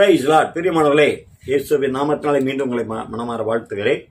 Price Lord. பிரியமானவர்களே, இயேசுவின் நாமத்தினாலே மீண்டும் உங்களை மனமாற வாழ்த்துகிறேன்.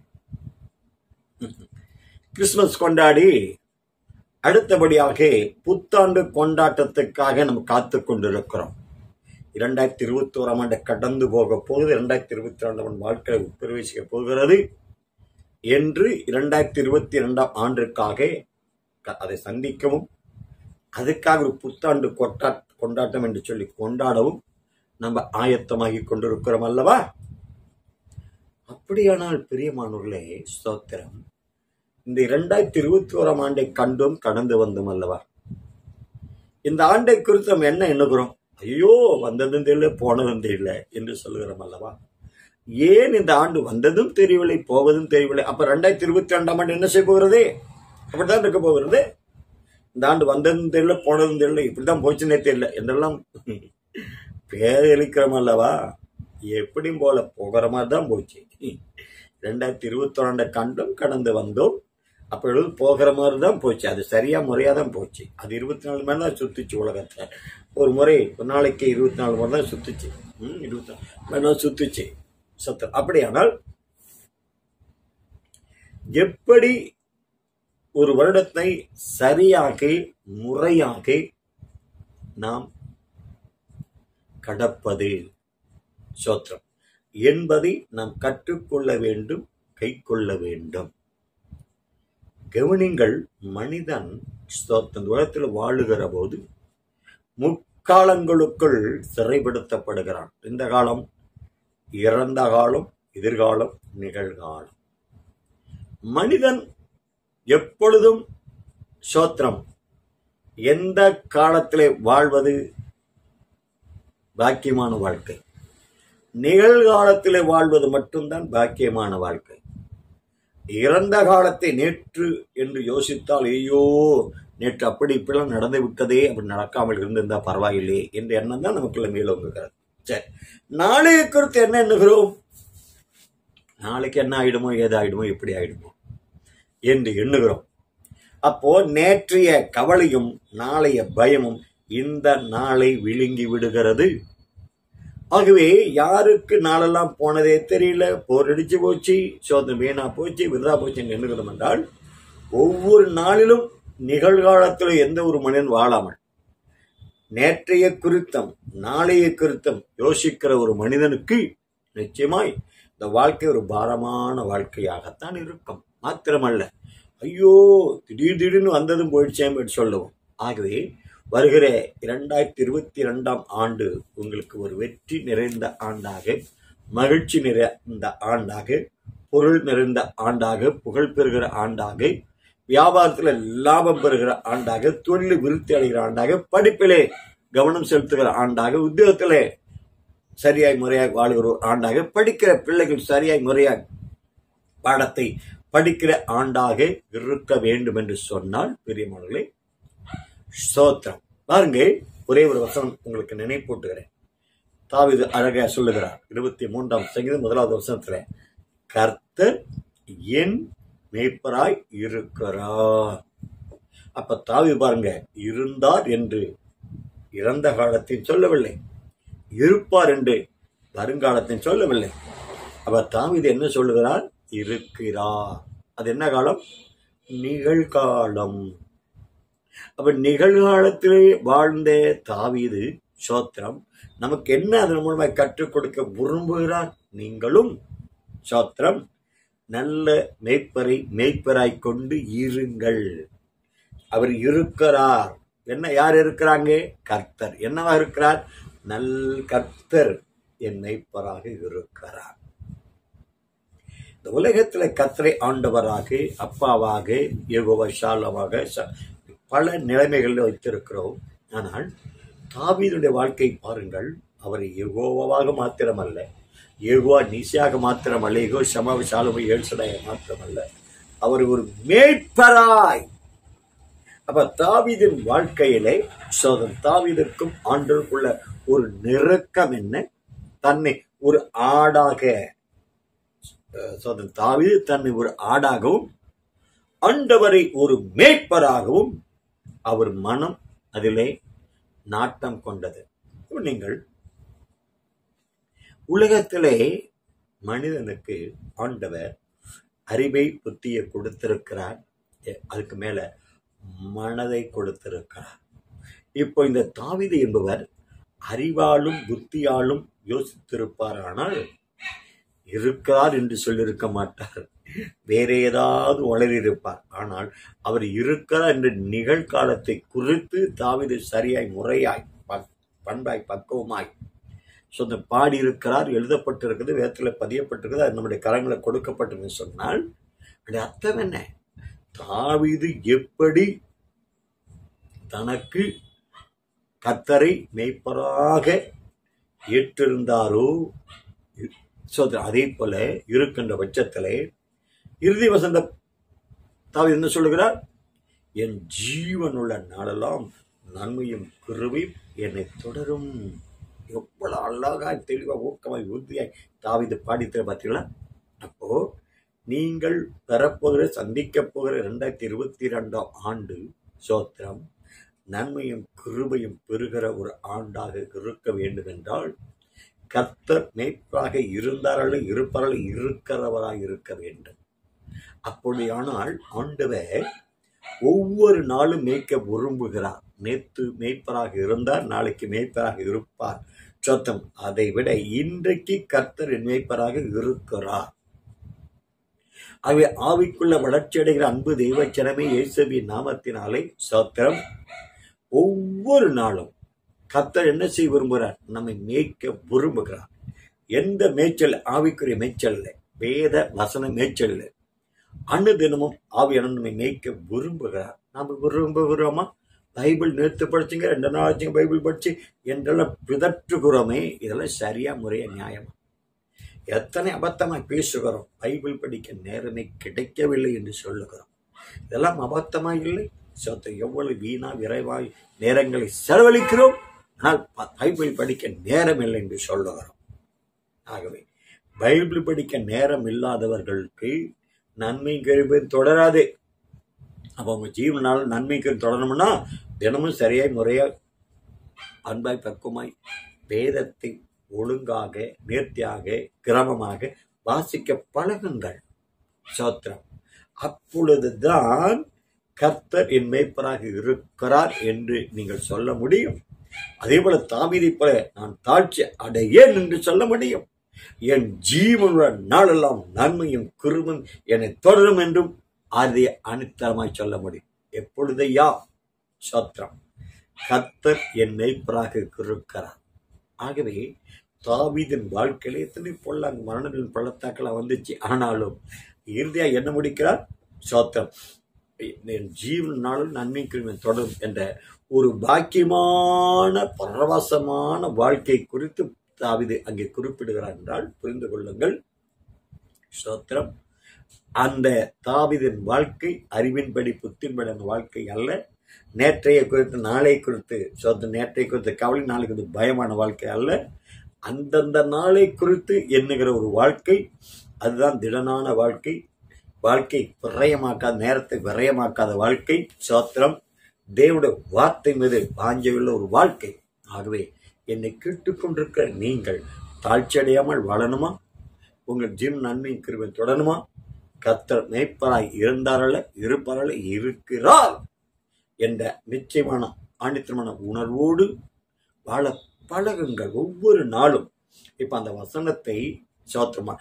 கிறிஸ்துமஸ் கொண்டாடி அடுத்தபடியாக புத்தாண்டு கொண்டாட்டத்துக்காக நம்ம காத்து கொண்டிருக்கிறோம். 2021 ஆண்டு கடந்து போக போகுது. 2022 வாழ்க்கை பிரவேசிக்க போகிறது என்று 2022 ஆண்டிற்காக அதை சந்திக்கவும், அதுக்காக ஒரு புத்தாண்டு கொண்டாட்டம் என்று சொல்லி கொண்டாடவும் நம்ம ஆயத்தமாகி கொண்டிருக்கிறோம் அல்லவா? அப்படியானால் பிரியமானவர்களே, ஸ்தோத்திரம், இந்த 2021 ஆண்டை கண்டும் கடந்து வந்தோம் அல்லவா? இந்த ஆண்டை குறித்து நம்ம என்ன எண்ணுகிறோம்? ஐயோ, வந்ததும் தெரியல போனதும் தெரியல என்று சொல்லுகிறோம் அல்லவா? ஏன் இந்த ஆண்டு வந்ததும் தெரியவில்லை போவதும் தெரியவில்லை? அப்ப 2022 ஆண்டு என்ன செய்ய போகிறது? அப்படித்தான் இருக்க போகிறது. இந்த ஆண்டு வந்ததும் தெரியல போனதும் தெரியல, இப்படிதான் போச்சுன்னே தெரியல என்றெல்லாம் பேரளிக்கிறோம் அல்லவா? எப்படியும் போல போகிற மாதிரி தான் போச்சு. 2021 கண்டும் கடந்து வந்தோம். அப்பொழுது போகிற மாதிரி தான் போச்சு. அது சரியா முறையா தான் போச்சு. அது 24 மணி தான் சுத்துச்சு உலகத்தை. ஒரு முறை ஒரு நாளைக்கு 24 மணி தான் சுத்துச்சு. 24 மணி தான் சுத்துச்சு சத்தம். அப்படியானால் எப்படி ஒரு வருடத்தை சரியாக முறையாக நாம் கடப்பது சோத்திரம் என்பதை நாம் கற்றுக்கொள்ள வேண்டும், கை கொள்ள வேண்டும். கவனிங்கள், மனிதன் ஸ்தோத்திரம் உலகத்தில் வாழுகிற போது முக்காலங்களுக்குள் சிறைப்படுத்தப்படுகிறான். இந்த காலம், இறந்த காலம், எதிர்காலம், நிகழ்காலம். மனிதன் எப்பொழுதும் சோத்திரம் எந்த காலத்திலே வாழ்வது பாக்கியமான வாழ்க்கை, நிகழ்காலத்திலே வாழ்வது மட்டும்தான் பாக்கியமான வாழ்க்கை. இறந்த காலத்தை நேற்று என்று யோசித்தால், ஐயோ நேற்று அப்படி இப்படிலாம் நடந்து விட்டதே, அப்படி நடக்காமல் இருந்திருந்தா பரவாயில்லையே என்ற எண்ணம் தான் நமக்குள்ள மேலோங்குகிறது. சரி, நாளைய குறித்து என்ன எண்ணுகிறோம்? நாளைக்கு என்ன ஆயிடுமோ, ஏதாயிடுமோ, எப்படி ஆயிடுமோ என்று எண்ணுகிறோம். அப்போ நேற்றைய கவலையும் நாளைய பயமும் இந்த நாளை விழுங்கி விடுகிறது. ஆகவே யாருக்கு நாளெல்லாம் போனதே தெரியல, போரடிச்சு போச்சு, சோதனை வீணா போச்சு, விருதா போச்சு எண்ணுகிறோம் என்றால், ஒவ்வொரு நாளிலும் நிகழ்காலத்தில் எந்த ஒரு மனிதன் வாழாமல் நேற்றைய குறித்தம் நாளைய குறித்தம் யோசிக்கிற ஒரு மனிதனுக்கு நிச்சயமாய் இந்த வாழ்க்கை ஒரு பாரமான வாழ்க்கையாகத்தான் இருக்கும். மாத்திரமல்ல, ஐயோ திடீர்னு வந்ததும் போயிடுச்சேன் என்று சொல்லுவோம். ஆகவே வருகிற 2022 ஆண்டு உங்களுக்கு ஒரு வெற்றி நிறைந்த ஆண்டாக, மகிழ்ச்சி நிறைந்த ஆண்டாக, பொருள் நிறைந்த ஆண்டாக, புகழ் பெறுகிற ஆண்டாக, வியாபாரத்தில் லாபம் பெறுகிற ஆண்டாக, தொழில் விருத்தி அடைகிற ஆண்டாக, படிப்பிலே கவனம் செலுத்துகிற ஆண்டாக, உத்தியோகத்திலே சரியாய் முறையாக வாழ்கிற ஆண்டாக, படிக்கிற பிள்ளைகள் சரியாய் முறையாக பாடத்தை படிக்கிற ஆண்டாக இருக்க வேண்டும் என்று சொன்னால், பிரியமானவர்களே, ஸ்தோத்திரம். பாருங்க, ஒரே ஒரு வசனம் உங்களுக்கு நினைப்பூட்டுகிறேன். தாவீது அழகா சொல்லுகிறார். 23ஆம் சங்கீதம் 1வது வசனத்துல, கர்த்தர் என் மேய்ப்பராய் இருக்கிறார். அப்ப தாவீது பாருங்க, இருந்தார் என்று இறந்த காலத்தில் சொல்லவில்லை, இருப்பார் என்று வருங்காலத்தில் சொல்லவில்லை. அப்ப தாவீது என்ன சொல்லுகிறார்? இருக்கிறார். அது என்ன காலம்? நிகழ்காலம். அப்ப நிகழ்காலத்திலே வாழ்ந்த தாவீது சோத்திரம் நமக்கு என்ன அதன் மூலமாக கற்றுக் கொடுக்க விரும்புகிறார்? நீங்களும் சோத்திரம் நல்ல மேய்ப்பராய் கொண்டு இருங்கள். அவர் இருக்கிறார். என்ன, யார் இருக்கிறாங்க? கர்த்தர். என்னவா இருக்கிறார்? கர்த்தர் என் மேய்ப்பராக இருக்கிறார். இந்த உலகத்துல கர்த்தரை ஆண்டவராக, அப்பாவாக, யெகோவா ஷாலோவாக பல நிலைமைகளில் வைத்திருக்கிறோம். ஆனால் தாவீதுடைய வாழ்க்கை பாருங்கள். அவரை யெகோவாவாக மாத்திரமல்ல, யெகோவா நீசியாக மாத்திரமல்ல, யெகோவா ஷமாவ ஷாலோவை ஏழ்சடாய மாத்திரமல்ல, அவர் ஒரு மேய்ப்பராய். அப்ப தாவீதின் வாழ்க்கையிலே தாவீதுக்கும் ஆண்டவருக்குள்ள ஒரு நெருக்கம் என்ன? தன்னை ஒரு ஆடாக, தாவீது தன்னை ஒரு ஆடாகவும், ஆண்டவரை ஒரு மேய்ப்பராகவும் அவர் மனம் அதிலே நாட்டம் கொண்டது. நீங்கள் உலகத்திலே மனிதனுக்கு ஆண்டவர் அறிவை புத்தியை கொடுத்திருக்கிறார், அதுக்கு மேல மனதை கொடுத்திருக்கிறார். இப்போ இந்த தாவீது என்பவர் அறிவாலும் புத்தியாலும் யோசித்திருப்பார், ஆனால் இருக்கிறார் என்று சொல்லியிருக்க மாட்டார், வேற ஏதாவது வளரிருப்பார். ஆனால் அவர் இருக்கிறார் என்ற நிகழ்காலத்தை குறித்து தாவீது சரியாய் முறையாய் பண்பாய் பக்குவமாய் சொந்த பாடி இருக்கிறார், எழுதப்பட்டிருக்கிறது, வேதத்தில் பதியப்பட்டிருக்கிறது, அது நம்முடைய கரங்களை கொடுக்கப்பட்டிருக்கு சொன்னால் அது அர்த்தம் என்ன? தாவீது எப்படி தனக்கு கர்த்தரை மேய்ப்பராக ஏற்றிருந்தாரோ அதே போல இருக்கின்ற பட்சத்திலே இறுதி வசந்த தாவீது என்ன சொல்லுகிறார்? என் ஜீவனுள்ள நாளெல்லாம் நன்மையும் கிருபையும் என்னை தொடரும். எவ்வளவு அழகா தெளிவா ஊக்கமாய் உறுதியாய் தாவீது பாடித்த பார்த்தீங்களா? அப்போ நீங்கள் பெறப்போகிற சந்திக்க போகிற 2022 ஆண்டு சோத்திரம் நன்மையும் கிருபையும் பெறுகிற ஒரு ஆண்டாக இருக்க வேண்டும் என்றால் கர்த்தர் மேய்ப்பராக இருந்தார்கள் இருப்பார்கள் இருக்கிறவராக இருக்க வேண்டும். அப்படியானால் ஆண்டவர் ஒவ்வொரு நாளும் மேய்க்க விரும்புகிறார். நேற்று மேய்ப்பராக இருந்தார், நாளைக்கு மேய்ப்பராக இருப்பார். சோத்தம் அதை விட இன்றைக்கு கர்த்தர் மேய்ப்பராக இருக்கிறார். அவை ஆவிக்குள்ள வளர்ச்சி அடைகிற அன்பு தெய்வச்சனமே இயேசுவின் நாமத்தினாலே சோத்திரம் ஒவ்வொரு நாளும் கர்த்தர் என்ன செய்ய விரும்புகிறார்? நம்மை மேய்க்க விரும்புகிறார். எந்த மேய்ச்சல்? ஆவிக்குரிய மேய்ச்சல் இல்லை, வேத வசன மேய்ச்சல் இல்லை. அனுதினமும் ஆவியான நம்மை மேய்க்க விரும்புகிறார். நாம விரும்புகிறோமா? பைபிள் நேற்று படிச்சுங்க, 2 நாள் ஆச்சுங்க பைபிள் படிச்சு என்றெல்லாம் பிதற்றுகிறோமே, இதெல்லாம் சரியா முறையா நியாயமா? எத்தனை அபத்தமாய் பேசுகிறோம், பைபிள் படிக்க நேரமே கிடைக்கவில்லை என்று சொல்லுகிறோம். இதெல்லாம் அபத்தமா இல்லை? எவ்வளவு வீணா விரைவாய் நேரங்களை செலவழிக்கிறோம், ஆனால் பைபிள் படிக்க நேரம் இல்லை என்று சொல்லுகிறோம். ஆகவே பைபிள் படிக்க நேரம் இல்லாதவர்களுக்கு நன்மை கிருபை தொடராது. அப்ப அவங்க ஜீவனால நன்மைக்கு தொடரணும்னா தினமும் சரியாய் முறையா அன்பாய் பக்குவமாய் வேதத்தை ஒழுங்காக நேர்த்தியாக கிரமமாக வாசிக்க பழகுங்கள். சோத்திரம். அப்பொழுதுதான் கர்த்தர் என் மேய்ப்பராக இருக்கிறார் என்று நீங்கள் சொல்ல முடியும். அதே போல தாவீதை போல நான் தாழ்ச்சி அடையேன் என்று சொல்ல முடியும். என் ஜீவனுள்ள நாளெல்லாம் நன்மையும் கிருபையும் என்னை தொடரும் என்றும் அதை அனித்தரமாய் சொல்ல முடியும். எப்பொழுதையா? சோத்திரம். கர்த்தர் என் மேய்ப்பராக இருக்கிறார். ஆகவே தாவீதின் வாழ்க்கையில எத்தனை பொல்லாங்க மரணத்தின் பள்ளத்தாக்கெல்லாம் வந்துச்சு, ஆனாலும் இறுதியா என்ன முடிக்கிறார்? சோத்திரம். என் ஜீவன் நாளும் நன்மை கிருபை தொடரும் என்ற ஒரு பாக்கியமான பரவசமான வாழ்க்கை குறித்து தாவீது அங்கே குறிப்பிடுகிறார் என்றால் புரிந்து கொள்ளுங்கள். சோத்திரம். அந்த தாவீதின் வாழ்க்கை அறிவின்படி புத்தின்படி அந்த வாழ்க்கை அல்ல. நேற்றைய குறித்து நாளை குறித்து நேற்றை குறித்து கவலை, நாளை குறித்து பயமான வாழ்க்கை அல்ல. அந்தந்த நாளை குறித்து எண்ணுகிற ஒரு வாழ்க்கை, அதுதான் திடனான வாழ்க்கை. வாழ்க்கை விரயமாக்காத, நேரத்தை விரயமாக்காத வாழ்க்கை. சோத்திரம். தேவனுடைய வார்த்தை மீது வாஞ்சையுள்ள ஒரு வாழ்க்கை. ஆகவே என்னை கேட்டுக்கொண்டிருக்கிற நீங்கள் தாழ்ச்சி அடையாமல் வாழணுமா? உங்கள் ஜீவன் நன்மை கிருபை தொடரணுமா? கர்த்தர் மேய்ப்பராய் இருந்தாரல்ல இருப்பாரல்ல இருக்கிறார் என்ற நிச்சயமான ஆணித்தரமான உணர்வோடு வாழ பழகுங்கள் ஒவ்வொரு நாளும். இப்ப அந்த வசனத்தை சோத்திரமா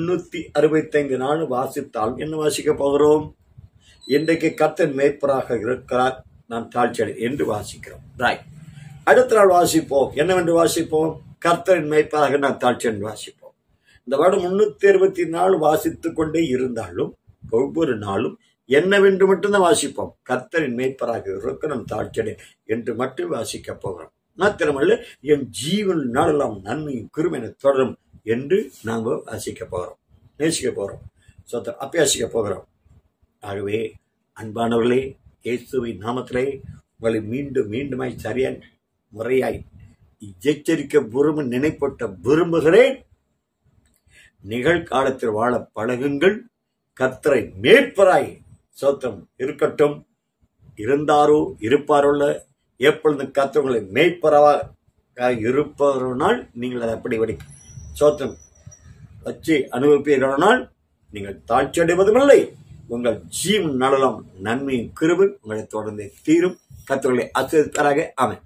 365 நாள் வாசித்தால் என்ன வாசிக்க போகிறோம்? இன்றைக்கு கர்த்தர் மேய்ப்பராக இருக்கிறார், நாம் தாழ்ச்சி அடை என்று வாசிக்கிறோம். ரைட். அடுத்த நாள் வாசிப்போம். என்னவென்று வாசிப்போம்? கர்த்தரின் மேய்ப்பராக நாம் தாழ்ச்சி என்று வாசிப்போம். இந்த வருடம் 364 வாசித்துக் கொண்டே இருந்தாலும் ஒவ்வொரு நாளும் என்னவென்று மட்டும்தான் வாசிப்போம். கர்த்தரின் மேய்ப்பராக இருக்க நாம் தாழ்ச்சி அடை என்று மட்டும் வாசிக்க போகிறோம். மாத்திரமல்ல, என் ஜீவன் நாளெல்லாம் நன்மையும் கிருபை தொடரும் என்று நாங்கள் வாசிக்க போகிறோம், நேசிக்க போகிறோம், அபியாசிக்க போகிறோம். ஆகவே அன்பானவர்களே, இயேசுவின் நாமத்திலே உங்களை மீண்டும் மீண்டுமாய் சரியாய் முறையாய் எச்சரிக்க நினைப்பட்ட விரும்புகிறேன். நிகழ்காலத்தில் வாழ பழகுங்கள். கர்த்தரை மேய்ப்பராய் சோத்திரம் இருக்கட்டும். இருந்தாரோ இருப்பாரோல்ல, எப்பொழுது கர்த்தர் உங்களை மேய்ப்பராக இருப்பவனால் நீங்கள் அதை அப்படி சோத்திரம் வச்சு அனுபவிப்பீர்களானால் நீங்கள் தாழ்ச்சி அடைவதுமில்லை. உங்கள் ஜீவன் நலலம் நன்மையும் கிருபை உங்களை தொடர்ந்து தீரும். கர்த்தர்களை ஆசீர்வதிப்பாராக. ஆமென்.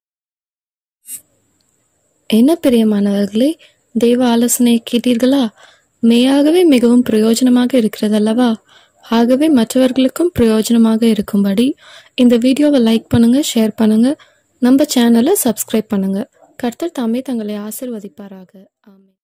என்ன பிரியமானவர்களே, தெய்வ ஆலோசனை கேட்டீர்களா? மெய்யாகவே மிகவும் பிரயோஜனமாக இருக்கிறது அல்லவா? ஆகவே மற்றவர்களுக்கும் பிரயோஜனமாக இருக்கும்படி இந்த வீடியோவை லைக் பண்ணுங்க, ஷேர் பண்ணுங்க, நம்ம சேனலை சப்ஸ்கிரைப் பண்ணுங்க. கர்த்தர் தாமே தங்களை ஆசீர்வதிப்பாராக.